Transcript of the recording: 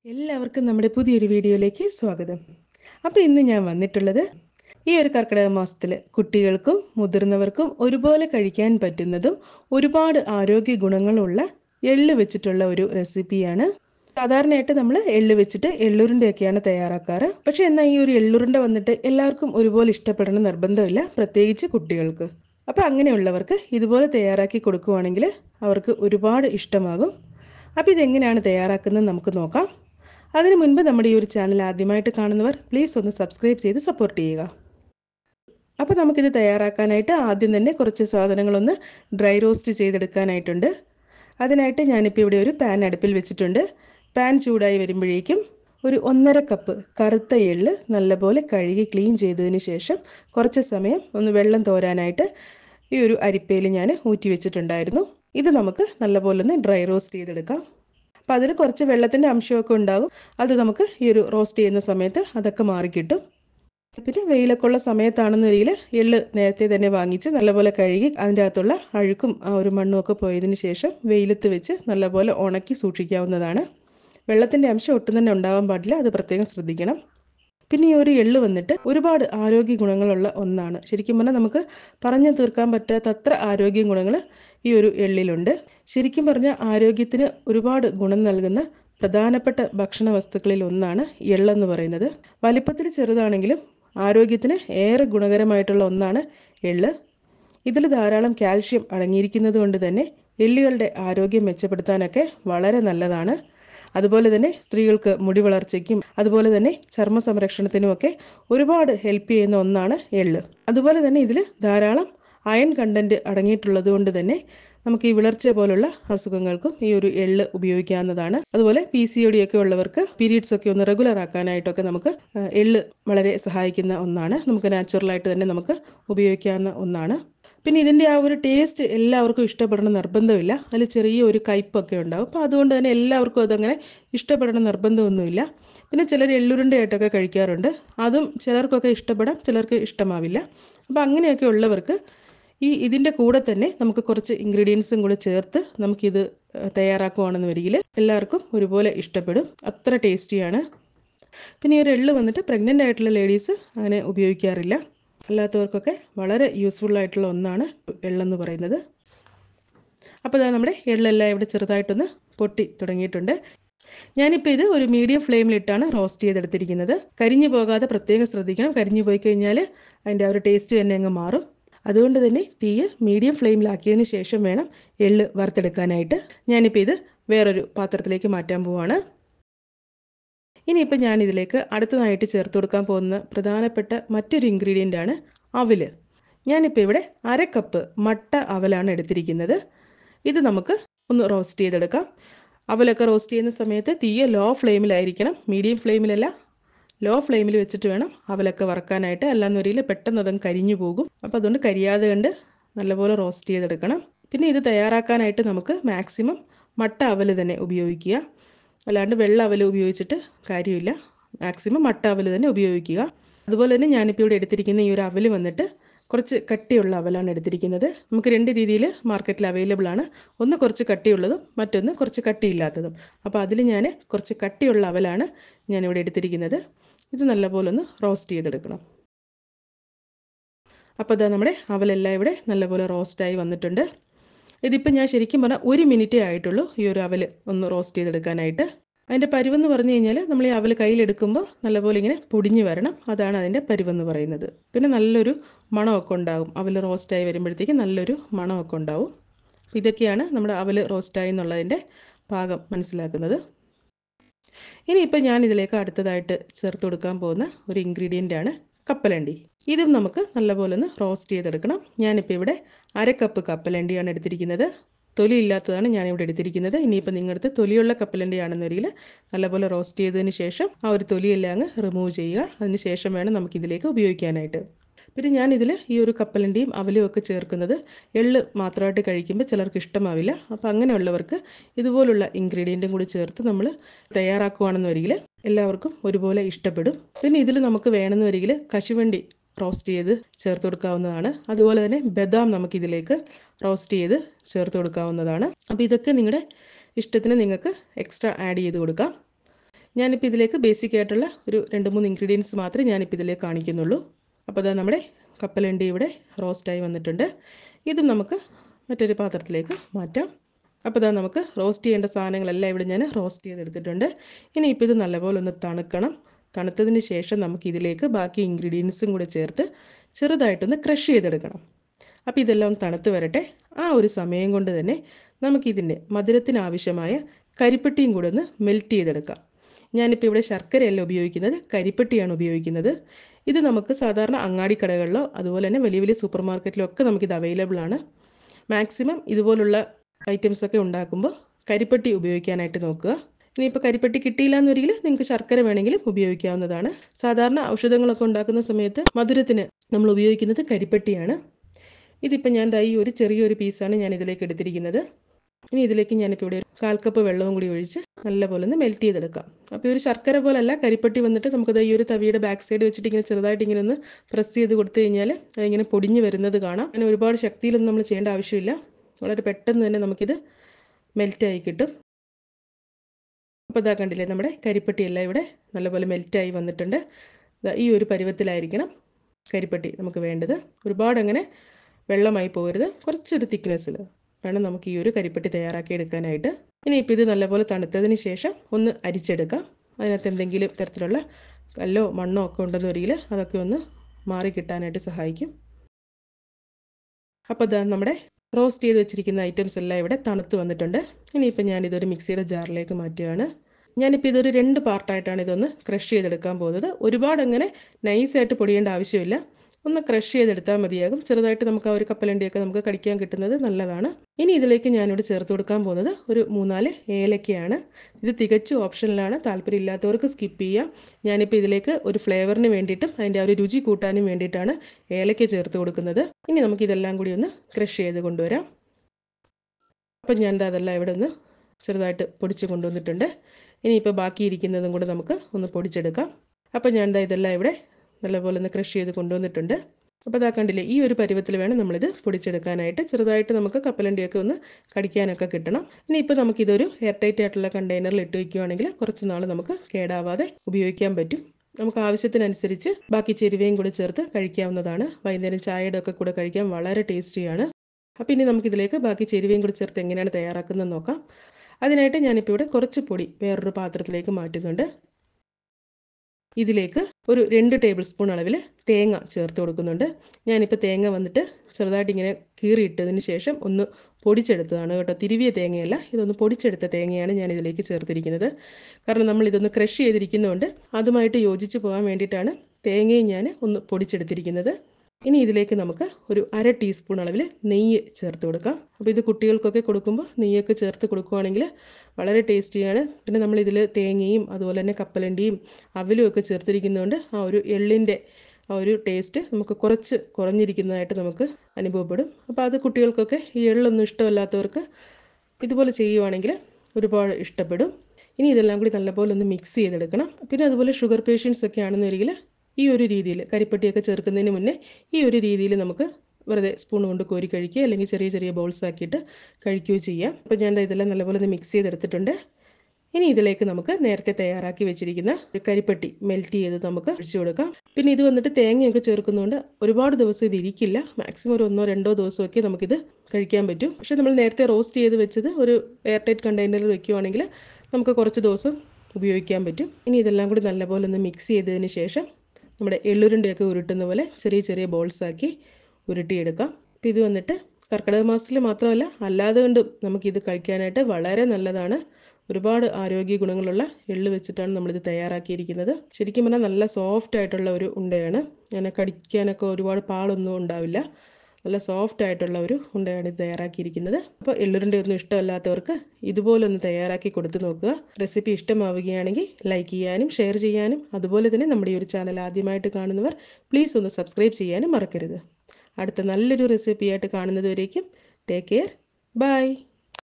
എല്ലാവർക്കും നമ്മുടെ പുതിയൊരു വീഡിയോയിലേക്ക് സ്വാഗതം. അപ്പോൾ ഇന്ന് ഞാൻ വന്നിട്ടുള്ളത് ഈ ഒരു കർക്കിടക മാസത്തിൽ കുട്ടികൾക്കും മുതിർന്നവർക്കും ഒരുപോലെ കഴിക്കാൻ പറ്റുന്നതും ഒരുപാട് ആരോഗ്യ ഗുണങ്ങളുള്ള എള്ള് വെച്ചിട്ടുള്ള ഒരു റെസിപ്പിയാണ്. സാധാരണയായിട്ട് നമ്മൾ എള്ള് വെച്ചിട്ട് എള്ളുരുണ്ടയൊക്കെയാണ് തയ്യാറാക്കാറ്. പക്ഷെ എന്നാൽ ഈ ഒരു എള്ളുരുണ്ട വന്നിട്ട് എല്ലാവർക്കും ഒരുപോലെ ഇഷ്ടപ്പെടണം നിർബന്ധമില്ല, പ്രത്യേകിച്ച് കുട്ടികൾക്ക്. അപ്പോൾ അങ്ങനെയുള്ളവർക്ക് ഇതുപോലെ തയ്യാറാക്കി കൊടുക്കുവാണെങ്കിൽ അവർക്ക് ഒരുപാട് ഇഷ്ടമാകും. അപ്പോൾ ഇതെങ്ങനെയാണ് തയ്യാറാക്കുന്നത് നമുക്ക് നോക്കാം. അതിനു മുൻപ് നമ്മുടെ ഈ ഒരു ചാനൽ ആദ്യമായിട്ട് കാണുന്നവർ പ്ലീസ് ഒന്ന് സബ്സ്ക്രൈബ് ചെയ്ത് സപ്പോർട്ട് ചെയ്യുക. അപ്പോൾ നമുക്കിത് തയ്യാറാക്കാനായിട്ട് ആദ്യം തന്നെ കുറച്ച് സാധനങ്ങളൊന്ന് ഡ്രൈ റോസ്റ്റ് ചെയ്തെടുക്കാനായിട്ടുണ്ട്. അതിനായിട്ട് ഞാനിപ്പോൾ ഇവിടെ ഒരു പാൻ അടുപ്പിൽ വെച്ചിട്ടുണ്ട്. പാൻ ചൂടായി വരുമ്പോഴേക്കും ഒരു 1.5 കപ്പ് കറുത്ത എള്ള് നല്ലപോലെ കഴുകി ക്ലീൻ ചെയ്തതിന് ശേഷം കുറച്ച് സമയം ഒന്ന് വെള്ളം തോരാനായിട്ട് ഈ ഒരു അരിപ്പയിൽ ഞാൻ ഊറ്റി വെച്ചിട്ടുണ്ടായിരുന്നു. ഇത് നമുക്ക് നല്ലപോലെ ഒന്ന് ഡ്രൈ റോസ്റ്റ് ചെയ്തെടുക്കാം. അപ്പോൾ അതിൽ കുറച്ച് വെള്ളത്തിൻ്റെ അംശമൊക്കെ ഉണ്ടാകും. അത് നമുക്ക് ഈ ഒരു റോസ്റ്റ് ചെയ്യുന്ന സമയത്ത് അതൊക്കെ മാറിക്കിട്ടും. പിന്നെ വെയിലൊക്കെ ഉള്ള സമയത്താണെന്നൊരിക്കൽ എള്ള് നേരത്തെ തന്നെ വാങ്ങിച്ച് നല്ലപോലെ കഴുകി അതിൻ്റെ അകത്തുള്ള അഴുക്കും ആ ഒരു മണ്ണും ഒക്കെ പോയതിന് ശേഷം വെയിലത്ത് വെച്ച് നല്ലപോലെ ഉണക്കി സൂക്ഷിക്കാവുന്നതാണ്. വെള്ളത്തിൻ്റെ അംശം ഒട്ടും തന്നെ ഉണ്ടാവാൻ പാടില്ല, അത് പ്രത്യേകം ശ്രദ്ധിക്കണം. പിന്നെ ഈ ഒരു എള്ള് വന്നിട്ട് ഒരുപാട് ആരോഗ്യ ഗുണങ്ങളുള്ള ഒന്നാണ്. ശരിക്കും പറഞ്ഞാൽ നമുക്ക് പറഞ്ഞു തീർക്കാൻ പറ്റാത്ത അത്ര ആരോഗ്യ ഗുണങ്ങൾ ഈ ഒരു എള്ളിലുണ്ട്. ശരിക്കും പറഞ്ഞാൽ ആരോഗ്യത്തിന് ഒരുപാട് ഗുണം നൽകുന്ന പ്രധാനപ്പെട്ട ഭക്ഷണ വസ്തുക്കളിൽ ഒന്നാണ് എള്ളെന്ന് പറയുന്നത്. വലിപ്പത്തിൽ ചെറുതാണെങ്കിലും ആരോഗ്യത്തിന് ഏറെ ഗുണകരമായിട്ടുള്ള ഒന്നാണ് എള്ള്. ഇതിൽ ധാരാളം കാൽഷ്യം അടങ്ങിയിരിക്കുന്നത് കൊണ്ട് തന്നെ എല്ലുകളുടെ ആരോഗ്യം മെച്ചപ്പെടുത്താനൊക്കെ വളരെ നല്ലതാണ്. അതുപോലെ തന്നെ സ്ത്രീകൾക്ക് മുടി വളർച്ചയ്ക്കും അതുപോലെ തന്നെ ചർമ്മ സംരക്ഷണത്തിനുമൊക്കെ ഒരുപാട് ഹെൽപ്പ് ചെയ്യുന്ന ഒന്നാണ് എള്ള്. അതുപോലെ തന്നെ ഇതിൽ ധാരാളം അയൺ കണ്ടന്റ് അടങ്ങിയിട്ടുള്ളത് കൊണ്ട് തന്നെ നമുക്ക് ഈ വിളർച്ച പോലുള്ള അസുഖങ്ങൾക്കും ഈ ഒരു എള്ള് ഉപയോഗിക്കാവുന്നതാണ്. അതുപോലെ PCOD ഒക്കെ ഉള്ളവർക്ക് പീരീഡ്സ് ഒക്കെ ഒന്ന് റെഗുലർ ആക്കാനായിട്ടൊക്കെ നമുക്ക് എള്ള് വളരെ സഹായിക്കുന്ന ഒന്നാണ്. നമുക്ക് നാച്ചുറലായിട്ട് തന്നെ നമുക്ക് ഉപയോഗിക്കാവുന്ന ഒന്നാണ്. പിന്നെ ഇതിൻ്റെ ആ ഒരു ടേസ്റ്റ് എല്ലാവർക്കും ഇഷ്ടപ്പെടണം നിർബന്ധമില്ല. അതിൽ ചെറിയ ഒരു കയ്പ്പൊക്കെ ഉണ്ടാവും. അപ്പോൾ അതുകൊണ്ട് തന്നെ എല്ലാവർക്കും അതങ്ങനെ ഇഷ്ടപ്പെടണം നിർബന്ധമൊന്നുമില്ല. പിന്നെ ചിലർ എള്ളുരുണ്ടയായിട്ടൊക്കെ കഴിക്കാറുണ്ട്. അതും ചിലർക്കൊക്കെ ഇഷ്ടപ്പെടാം, ചിലർക്ക് ഇഷ്ടമാവില്ല. അപ്പോൾ അങ്ങനെയൊക്കെ ഉള്ളവർക്ക് ഇതിൻ്റെ കൂടെ തന്നെ നമുക്ക് കുറച്ച് ഇൻഗ്രീഡിയൻസും കൂടെ ചേർത്ത് നമുക്കിത് തയ്യാറാക്കുകയാണെന്ന് വരികിൽ എല്ലാവർക്കും ഒരുപോലെ ഇഷ്ടപ്പെടും. അത്ര ടേസ്റ്റിയാണ്. പിന്നെ ഈ ഒരു എള്ള് വന്നിട്ട് പ്രഗ്നൻ്റ് ആയിട്ടുള്ള ലേഡീസ് അങ്ങനെ ഉപയോഗിക്കാറില്ല. അല്ലാത്തവർക്കൊക്കെ വളരെ യൂസ്ഫുൾ ആയിട്ടുള്ള ഒന്നാണ് എള്ളെന്ന് പറയുന്നത്. അപ്പോൾ ഇതാ നമ്മുടെ എള്ളെല്ലാം ഇവിടെ ചെറുതായിട്ടൊന്ന് പൊട്ടി തുടങ്ങിയിട്ടുണ്ട്. ഞാനിപ്പോൾ ഇത് ഒരു മീഡിയം ഫ്ലെയിമിലിട്ടാണ് റോസ്റ്റ് ചെയ്തെടുത്തിരിക്കുന്നത്. കരിഞ്ഞു പോകാതെ പ്രത്യേകം ശ്രദ്ധിക്കണം. കരിഞ്ഞു പോയി കഴിഞ്ഞാൽ അതിൻ്റെ ആ ഒരു ടേസ്റ്റ് തന്നെ അങ്ങ് മാറും. അതുകൊണ്ട് തന്നെ തീ മീഡിയം ഫ്ലെയിമിലാക്കിയതിന് ശേഷം വേണം എള്ള് വറുത്തെടുക്കാനായിട്ട്. ഞാനിപ്പോൾ ഇത് വേറൊരു പാത്രത്തിലേക്ക് മാറ്റാൻ പോവാണ്. ഇനിയിപ്പോൾ ഞാനിതിലേക്ക് അടുത്തതായിട്ട് ചേർത്ത് കൊടുക്കാൻ പോകുന്ന പ്രധാനപ്പെട്ട മറ്റൊരു ഇൻഗ്രീഡിയൻ്റ് ആണ് അവല്. ഞാനിപ്പോൾ ഇവിടെ 1/2 കപ്പ് മട്ട അവലാണ് എടുത്തിരിക്കുന്നത്. ഇത് നമുക്ക് ഒന്ന് റോസ്റ്റ് ചെയ്തെടുക്കാം. അവലൊക്കെ റോസ്റ്റ് ചെയ്യുന്ന സമയത്ത് തീയെ ലോ ഫ്ലെയിമിലായിരിക്കണം, മീഡിയം ഫ്ലെയിമിലല്ല, ലോ ഫ്ലെയിമിൽ വെച്ചിട്ട് വേണം അവലൊക്കെ വറക്കാനായിട്ട്. അല്ലാന്നൊരിക്കൽ പെട്ടെന്ന് അതങ്ങ് കരിഞ്ഞു പോകും. അപ്പോൾ അതുകൊണ്ട് കരിയാതെ കണ്ട് നല്ലപോലെ റോസ്റ്റ് ചെയ്തെടുക്കണം. പിന്നെ ഇത് തയ്യാറാക്കാനായിട്ട് നമുക്ക് മാക്സിമം മട്ട അവൽ തന്നെ ഉപയോഗിക്കുക. അല്ലാണ്ട് വെള്ള അവൽ ഉപയോഗിച്ചിട്ട് കാര്യമില്ല. മാക്സിമം മട്ട അവൽ തന്നെ ഉപയോഗിക്കുക. അതുപോലെ തന്നെ ഞാനിപ്പോൾ ഇവിടെ എടുത്തിരിക്കുന്ന ഈ ഒരു അവൽ വന്നിട്ട് കുറച്ച് കട്ടിയുള്ള അവലാണ് എടുത്തിരിക്കുന്നത്. നമുക്ക് 2 രീതിയിൽ മാർക്കറ്റിൽ അവൈലബിൾ ആണ്. ഒന്ന് കുറച്ച് കട്ടിയുള്ളതും മറ്റൊന്ന് കുറച്ച് കട്ടിയില്ലാത്തതും. അപ്പോൾ അതിൽ ഞാൻ കുറച്ച് കട്ടിയുള്ള അവലാണ് ഞാനിവിടെ എടുത്തിരിക്കുന്നത്. ഇത് നല്ലപോലെ ഒന്ന് റോസ്റ്റ് ചെയ്തെടുക്കണം. അപ്പോൾ ഇതാ നമ്മുടെ അവലെല്ലാം ഇവിടെ നല്ലപോലെ റോസ്റ്റായി വന്നിട്ടുണ്ട്. ഇതിപ്പോൾ ഞാൻ ശരിക്കും പറഞ്ഞാൽ 1 മിനിറ്റേ ആയിട്ടുള്ളൂ ഈ ഒരു അവൽ ഒന്ന് റോസ്റ്റ് ചെയ്തെടുക്കാനായിട്ട്. അതിൻ്റെ പരുവെന്ന് പറഞ്ഞു കഴിഞ്ഞാൽ നമ്മൾ ഈ അവൽ കയ്യിലെടുക്കുമ്പോൾ നല്ലപോലെ ഇങ്ങനെ പൊടിഞ്ഞ് വരണം. അതാണ് അതിൻ്റെ പരുവെന്ന് പറയുന്നത്. പിന്നെ നല്ലൊരു മണമൊക്കെ ഉണ്ടാകും. അവൽ റോസ്റ്റായി വരുമ്പോഴത്തേക്ക് നല്ലൊരു മണമൊക്കെ ഉണ്ടാവും. ഇതൊക്കെയാണ് നമ്മുടെ അവൽ റോസ്റ്റായി എന്നുള്ളതിൻ്റെ പാകം മനസ്സിലാക്കുന്നത്. ഇനിയിപ്പോൾ ഞാൻ ഇതിലേക്ക് അടുത്തതായിട്ട് ചേർത്ത് കൊടുക്കാൻ പോകുന്ന ഒരു ഇൻഗ്രീഡിയൻ്റ് ആണ് കപ്പലണ്ടി. ഇതും നമുക്ക് നല്ലപോലെ ഒന്ന് റോസ്റ്റ് ചെയ്തെടുക്കണം. ഞാനിപ്പോൾ ഇവിടെ 1/2 കപ്പ് കപ്പലണ്ടിയാണ് എടുത്തിരിക്കുന്നത്. തൊലി ഇല്ലാത്തതാണ് ഞാനിവിടെ എടുത്തിരിക്കുന്നത്. ഇനിയിപ്പോൾ നിങ്ങളുടെ തൊലിയുള്ള കപ്പലണ്ടിയാണെന്നൊരിക്കൽ നല്ലപോലെ റോസ്റ്റ് ചെയ്തതിന് ശേഷം ആ ഒരു തൊലിയെല്ലാം അങ്ങ് റിമൂവ് ചെയ്യുക. അതിന് ശേഷം വേണം നമുക്കിതിലേക്ക് ഉപയോഗിക്കാനായിട്ട്. പിന്നെ ഞാനിതിൽ ഈ ഒരു കപ്പലണ്ടിയും അവലും ഒക്കെ ചേർക്കുന്നത് എള്ള് മാത്രമായിട്ട് കഴിക്കുമ്പോൾ ചിലർക്ക് ഇഷ്ടമാവില്ല. അപ്പോൾ അങ്ങനെയുള്ളവർക്ക് ഇതുപോലുള്ള ഇൻഗ്രീഡിയൻറ്റും കൂടി ചേർത്ത് നമ്മൾ തയ്യാറാക്കുകയാണെന്ന് വരികിൽ എല്ലാവർക്കും ഒരുപോലെ ഇഷ്ടപ്പെടും. പിന്നെ ഇതിൽ നമുക്ക് വേണമെന്ന് വരികിൽ കശുവണ്ടി റോസ്റ്റ് ചെയ്ത് ചേർത്ത് കൊടുക്കാവുന്നതാണ്. അതുപോലെ തന്നെ ബദാം നമുക്കിതിലേക്ക് റോസ്റ്റ് ചെയ്ത് ചേർത്ത് കൊടുക്കാവുന്നതാണ്. അപ്പോൾ ഇതൊക്കെ നിങ്ങളുടെ ഇഷ്ടത്തിന് നിങ്ങൾക്ക് എക്സ്ട്രാ ആഡ് ചെയ്ത് കൊടുക്കാം. ഞാനിപ്പോൾ ഇതിലേക്ക് ബേസിക് ആയിട്ടുള്ള ഒരു 2-3 ഇൻഗ്രീഡിയൻസ് മാത്രമേ ഞാനിപ്പോൾ ഇതിലേക്ക് കാണിക്കുന്നുള്ളൂ. അപ്പോൾ ഇതാ നമ്മുടെ കപ്പലണ്ടി ഇവിടെ റോസ്റ്റായി വന്നിട്ടുണ്ട്. ഇതും നമുക്ക് മറ്റൊരു പാത്രത്തിലേക്ക് മാറ്റാം. അപ്പോൾ ഇതാ നമുക്ക് റോസ്റ്റ് ചെയ്യേണ്ട സാധനങ്ങളെല്ലാം ഇവിടെ ഞാൻ റോസ്റ്റ് ചെയ്തെടുത്തിട്ടുണ്ട്. ഇനിയിപ്പോൾ ഇത് നല്ലപോലെ ഒന്ന് തണുക്കണം. തണുത്തതിന് ശേഷം നമുക്കിതിലേക്ക് ബാക്കി ഇൻഗ്രീഡിയൻസും കൂടെ ചേർത്ത് ചെറുതായിട്ടൊന്ന് ക്രഷ് ചെയ്തെടുക്കണം. അപ്പോൾ ഇതെല്ലാം ഒന്ന് തണുത്ത് വരട്ടെ. ആ ഒരു സമയം കൊണ്ട് തന്നെ നമുക്കിതിൻ്റെ മധുരത്തിനാവശ്യമായ കരിപ്പെട്ടിയും കൂടെ ഒന്ന് മെൽറ്റ് ചെയ്തെടുക്കാം. ഞാനിപ്പോൾ ഇവിടെ ശർക്കരയല്ല ഉപയോഗിക്കുന്നത്, കരിപ്പെട്ടിയാണ് ഉപയോഗിക്കുന്നത്. ഇത് നമുക്ക് സാധാരണ അങ്ങാടിക്കടകളിലോ അതുപോലെ തന്നെ വലിയ വലിയ സൂപ്പർ മാർക്കറ്റിലോ ഒക്കെ നമുക്കിത് അവൈലബിൾ ആണ്. മാക്സിമം ഇതുപോലുള്ള ഐറ്റംസൊക്കെ ഉണ്ടാക്കുമ്പോൾ കരിപ്പെട്ടി ഉപയോഗിക്കാനായിട്ട് നോക്കുക. ഇനിയിപ്പോൾ കരിപ്പെട്ടി കിട്ടിയില്ല എന്നൊരിക്കൽ നിങ്ങൾക്ക് ശർക്കര വേണമെങ്കിലും ഉപയോഗിക്കാവുന്നതാണ്. സാധാരണ ഔഷധങ്ങളൊക്കെ ഉണ്ടാക്കുന്ന സമയത്ത് മധുരത്തിന് നമ്മൾ ഉപയോഗിക്കുന്നത് കരിപ്പെട്ടിയാണ്. ഇതിപ്പോൾ ഞാൻ ഈ ഒരു ചെറിയൊരു പീസാണ് ഞാൻ ഇതിലേക്ക് എടുത്തിരിക്കുന്നത്. ഇനി ഇതിലേക്ക് ഞാനിപ്പോൾ ഇവിടെ 1/4 കപ്പ് വെള്ളവും കൂടി ഒഴിച്ച് നല്ലപോലെ ഒന്ന് മെൽറ്റ് ചെയ്തെടുക്കാം. അപ്പോൾ ഒരു ശർക്കര പോലല്ല, കരിപ്പെട്ടി വന്നിട്ട് നമുക്കത് ഈ ഒരു തവിയുടെ ബാക്ക് സൈഡ് വെച്ചിട്ട് ഇങ്ങനെ ചെറുതായിട്ട് ഇങ്ങനെ ഒന്ന് പ്രസ് ചെയ്ത് കൊടുത്തു കഴിഞ്ഞാൽ അതിങ്ങനെ പൊടിഞ്ഞ് വരുന്നത് കാണാം. അങ്ങനെ ഒരുപാട് ശക്തിയിലൊന്നും നമ്മൾ ചെയ്യേണ്ട ആവശ്യമില്ല. വളരെ പെട്ടെന്ന് തന്നെ നമുക്കിത് മെൽറ്റായി കിട്ടും. അപ്പോൾ ഇതാ കണ്ടില്ലേ, നമ്മുടെ കരിപ്പെട്ടിയെല്ലാം ഇവിടെ നല്ലപോലെ മെൽറ്റായി വന്നിട്ടുണ്ട്. ഈ ഒരു പരുവത്തിലായിരിക്കണം കരിപ്പെട്ടി നമുക്ക് വേണ്ടത്. ഒരുപാട് അങ്ങനെ വെള്ളമായി പോകരുത്, കുറച്ചൊരു തിക്നെസ്സിൽ വേണം നമുക്ക് ഈ ഒരു കരിപ്പെട്ടി തയ്യാറാക്കി എടുക്കാനായിട്ട്. ഇനിയിപ്പോൾ ഇത് നല്ലപോലെ തണുത്തതിന് ശേഷം ഒന്ന് അരിച്ചെടുക്കാം. അതിനകത്ത് എന്തെങ്കിലും തരത്തിലുള്ള കല്ലോ മണ്ണോ ഒക്കെ ഉണ്ടെന്ന് വരികിൽ അതൊക്കെ ഒന്ന് മാറി കിട്ടാനായിട്ട് സഹായിക്കും. അപ്പോൾ ഇതാ നമ്മുടെ റോസ്റ്റ് ചെയ്ത് വെച്ചിരിക്കുന്ന ഐറ്റംസ് എല്ലാം ഇവിടെ തണുത്ത് വന്നിട്ടുണ്ട്. ഇനിയിപ്പോൾ ഞാനിതൊരു മിക്സിയുടെ ജാറിലേക്ക് മാറ്റുകയാണ്. ഞാനിപ്പോൾ ഇതൊരു 2 പാർട്ടായിട്ടാണ് ഇതൊന്ന് ക്രഷ് ചെയ്തെടുക്കാൻ പോകുന്നത്. ഒരുപാട് അങ്ങനെ നൈസായിട്ട് പൊടിയേണ്ട ആവശ്യമില്ല, ഒന്ന് ക്രഷ് ചെയ്തെടുത്താൽ മതിയാകും. ചെറുതായിട്ട് നമുക്ക് ആ ഒരു കപ്പലണ്ടിയൊക്കെ നമുക്ക് കടിക്കാൻ കിട്ടുന്നത് നല്ലതാണ്. ഇനി ഇതിലേക്ക് ഞാനിവിടെ ചേർത്ത് കൊടുക്കാൻ പോകുന്നത് ഒരു 3-4 ഏലക്കയാണ്. ഇത് തികച്ചും ഓപ്ഷനിലാണ്, താല്പര്യമില്ലാത്തവർക്ക് സ്കിപ്പ് ചെയ്യാം. ഞാനിപ്പോൾ ഇതിലേക്ക് ഒരു ഫ്ലേവറിന് വേണ്ടിയിട്ടും അതിൻ്റെ ആ ഒരു രുചി കൂട്ടാനും വേണ്ടിയിട്ടാണ് ഏലക്ക ചേർത്ത് കൊടുക്കുന്നത്. ഇനി നമുക്കിതെല്ലാം കൂടി ഒന്ന് ക്രഷ് ചെയ്ത് കൊണ്ടുവരാം. അപ്പം ഞാൻ അതെല്ലാം ഇവിടെ ഒന്ന് ചെറുതായിട്ട് പൊടിച്ച് കൊണ്ടുവന്നിട്ടുണ്ട്. ഇനിയിപ്പോൾ ബാക്കിയിരിക്കുന്നതും കൂടെ നമുക്ക് ഒന്ന് പൊടിച്ചെടുക്കാം. അപ്പോൾ ഞാൻ ഇതെല്ലാം ഇവിടെ നല്ലപോലെ ഒന്ന് ക്രഷ് ചെയ്ത് കൊണ്ടുവന്നിട്ടുണ്ട്. അപ്പോൾ ഇതാ കണ്ടില്ലേ, ഈ ഒരു പരുവത്തിൽ വേണം നമ്മളിത് പൊടിച്ചെടുക്കാനായിട്ട്. ചെറുതായിട്ട് നമുക്ക് കപ്പലണ്ടിയൊക്കെ ഒന്ന് കടിക്കാനൊക്കെ കിട്ടണം. ഇനിയിപ്പോൾ നമുക്കിതൊരു എയർ ടൈറ്റ് ആയിട്ടുള്ള കണ്ടെയ്നറിൽ ഇട്ട് വയ്ക്കുകയാണെങ്കിൽ കുറച്ച് നാൾ നമുക്ക് കേടാവാതെ ഉപയോഗിക്കാൻ പറ്റും. നമുക്ക് ആവശ്യത്തിനനുസരിച്ച് ബാക്കി ചേരുവയും കൂടെ ചേർത്ത് കഴിക്കാവുന്നതാണ്. വൈകുന്നേരം ചായയുടെ ഒക്കെ കൂടെ കഴിക്കാൻ വളരെ ടേസ്റ്റിയാണ്. അപ്പോൾ ഇനി നമുക്കിതിലേക്ക് ബാക്കി ചേരുവയും കൂടെ ചേർത്ത് എങ്ങനെയാണ് തയ്യാറാക്കുന്നത് നോക്കാം. അതിനായിട്ട് ഞാനിപ്പോൾ ഇവിടെ കുറച്ച് പൊടി വേറൊരു പാത്രത്തിലേക്ക് മാറ്റുന്നുണ്ട്. ഇതിലേക്ക് ഒരു 2 ടേബിൾ സ്പൂൺ അളവിൽ തേങ്ങ ചേർത്ത് കൊടുക്കുന്നുണ്ട്. ഞാനിപ്പോൾ തേങ്ങ വന്നിട്ട് ചെറുതായിട്ട് ഇങ്ങനെ കീറിയിട്ടതിന് ശേഷം ഒന്ന് പൊടിച്ചെടുത്തതാണ് കേട്ടോ, തിരുവിയ തേങ്ങയല്ല, ഇതൊന്ന് പൊടിച്ചെടുത്ത തേങ്ങയാണ് ഞാൻ ഇതിലേക്ക് ചേർത്തിരിക്കുന്നത്. കാരണം നമ്മൾ ഇതൊന്ന് ക്രഷ് ചെയ്തിരിക്കുന്നതുകൊണ്ട് അതുമായിട്ട് യോജിച്ച് പോകാൻ വേണ്ടിയിട്ടാണ് തേങ്ങയും ഞാൻ ഒന്ന് പൊടിച്ചെടുത്തിരിക്കുന്നത്. ഇനി ഇതിലേക്ക് നമുക്ക് ഒരു 1/2 ടീസ്പൂൺ അളവിൽ നെയ്യ് ചേർത്ത് കൊടുക്കാം. അപ്പോൾ ഇത് കുട്ടികൾക്കൊക്കെ കൊടുക്കുമ്പോൾ നെയ്യൊക്കെ ചേർത്ത് കൊടുക്കുകയാണെങ്കിൽ വളരെ ടേസ്റ്റിയാണ്. പിന്നെ നമ്മളിതിൽ തേങ്ങയും അതുപോലെ തന്നെ കപ്പലണ്ടിയും അവലും ഒക്കെ ചേർത്തിരിക്കുന്നതുകൊണ്ട് ആ ഒരു എള്ളിൻ്റെ ആ ഒരു ടേസ്റ്റ് നമുക്ക് കുറഞ്ഞിരിക്കുന്നതായിട്ട് നമുക്ക് അനുഭവപ്പെടും. അപ്പോൾ അത് കുട്ടികൾക്കൊക്കെ ഈ എള്ളൊന്നും ഇഷ്ടമല്ലാത്തവർക്ക് ഇതുപോലെ ചെയ്യുവാണെങ്കിൽ ഒരുപാട് ഇഷ്ടപ്പെടും. ഇനി ഇതെല്ലാം കൂടി നല്ലപോലെ ഒന്ന് മിക്സ് ചെയ്തെടുക്കണം. പിന്നെ അതുപോലെ ഷുഗർ പേഷ്യൻസ് ഒക്കെ ആണെന്നുണ്ടെങ്കിൽ ഈ ഒരു രീതിയിൽ കരിപ്പെട്ടിയൊക്കെ ചേർക്കുന്നതിന് മുന്നേ ഈ ഒരു രീതിയിൽ നമുക്ക് വെറുതെ സ്പൂൺ കൊണ്ട് കോരി കഴിക്കുക, അല്ലെങ്കിൽ ചെറിയ ചെറിയ ബൗൾസ് ആക്കിയിട്ട് കഴിക്കുകയോ ചെയ്യാം. അപ്പോൾ ഞാൻ ഇതെല്ലാം നല്ലപോലെ ഒന്ന് മിക്സ് ചെയ്തെടുത്തിട്ടുണ്ട്. ഇനി ഇതിലേക്ക് നമുക്ക് നേരത്തെ തയ്യാറാക്കി വെച്ചിരിക്കുന്ന ഒരു കരിപ്പെട്ടി മെൽറ്റ് ചെയ്ത് നമുക്ക് ഒഴിച്ചു കൊടുക്കാം. പിന്നെ ഇത് വന്നിട്ട് തേങ്ങയൊക്കെ ചേർക്കുന്നതുകൊണ്ട് ഒരുപാട് ദിവസം ഇത് ഇരിക്കില്ല, മാക്സിമം ഒരു 1-2 ദിവസമൊക്കെ നമുക്കിത് കഴിക്കാൻ പറ്റും. പക്ഷേ നമ്മൾ നേരത്തെ റോസ്റ്റ് ചെയ്ത് വെച്ചത് ഒരു എയർ ടൈറ്റ് കണ്ടെയ്നറിൽ വെക്കുകയാണെങ്കിൽ നമുക്ക് കുറച്ച് ദിവസം ഉപയോഗിക്കാൻ പറ്റും. ഇനി ഇതെല്ലാം കൂടി നല്ലപോലെ ഒന്ന് മിക്സ് ചെയ്തതിന് ശേഷം നമ്മുടെ എള്ളുരുണ്ടയൊക്കെ ഉരുട്ടുന്ന പോലെ ചെറിയ ചെറിയ ബോൾസാക്കി ഉരുട്ടിയെടുക്കാം. അപ്പോൾ ഇത് വന്നിട്ട് കർക്കിടക മാസത്തിൽ മാത്രമല്ല അല്ലാതെ കൊണ്ടും നമുക്കിത് കഴിക്കാനായിട്ട് വളരെ നല്ലതാണ്. ഒരുപാട് ആരോഗ്യ ഗുണങ്ങളുള്ള എള്ള് വെച്ചിട്ടാണ് നമ്മളിത് തയ്യാറാക്കിയിരിക്കുന്നത്. ശരിക്കും പറഞ്ഞാൽ നല്ല സോഫ്റ്റ് ആയിട്ടുള്ള ഒരു ഉണ്ടയാണ്. അങ്ങനെ കടിക്കാനൊക്കെ ഒരുപാട് പാളൊന്നും ഉണ്ടാവില്ല. നല്ല സോഫ്റ്റ് ആയിട്ടുള്ള ഒരു ഉണ്ടയാണ് ഇത് തയ്യാറാക്കിയിരിക്കുന്നത്. അപ്പോൾ എള്ളുരുണ്ട ഒന്നും ഇഷ്ടമല്ലാത്തവർക്ക് ഇതുപോലൊന്ന് തയ്യാറാക്കി കൊടുത്തു നോക്കുക. റെസിപ്പി ഇഷ്ടമാവുകയാണെങ്കിൽ ലൈക്ക് ചെയ്യാനും ഷെയർ ചെയ്യാനും അതുപോലെ തന്നെ നമ്മുടെ ഈ ഒരു ചാനൽ ആദ്യമായിട്ട് കാണുന്നവർ പ്ലീസ് ഒന്ന് സബ്സ്ക്രൈബ് ചെയ്യാനും മറക്കരുത്. അടുത്ത നല്ലൊരു റെസിപ്പിയായിട്ട് കാണുന്നത് വരേക്കും ടേക്ക് കെയർ, ബൈ.